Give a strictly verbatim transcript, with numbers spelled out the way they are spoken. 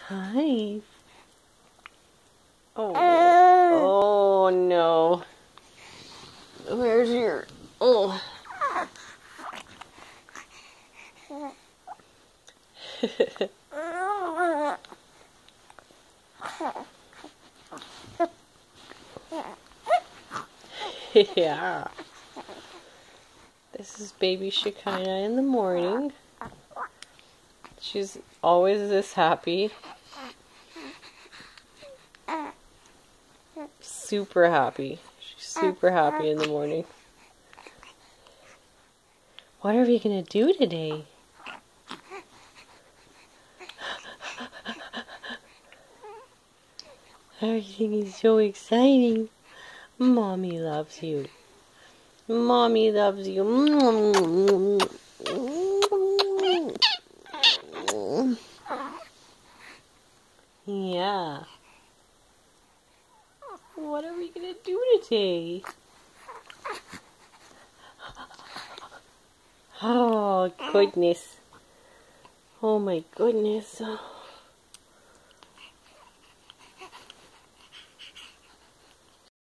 Hi. Oh. Oh no. Where's your... Oh. Yeah. This is baby Shekinah in the morning. She's always this happy. Super happy. She's super happy in the morning. What are we gonna do today? Everything is so exciting. Mommy loves you. Mommy loves you. Yeah. What are we gonna do today? Oh, goodness. Oh, my goodness.